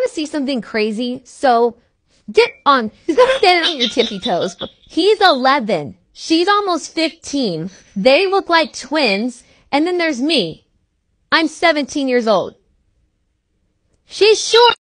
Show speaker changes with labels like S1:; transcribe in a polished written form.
S1: want to see something crazy? So stand on your tippy toes. He's 11. She's almost 15. They look like twins. And then there's me. I'm 17 years old. She's short.